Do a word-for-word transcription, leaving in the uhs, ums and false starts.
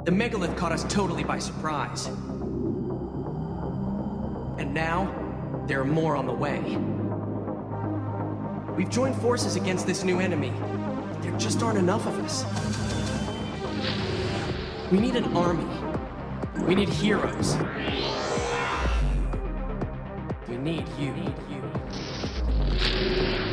The megalith caught us totally by surprise. And now, there are more on the way. We've joined forces against this new enemy. There just aren't enough of us. We need an army. We need heroes. We need you. We need you.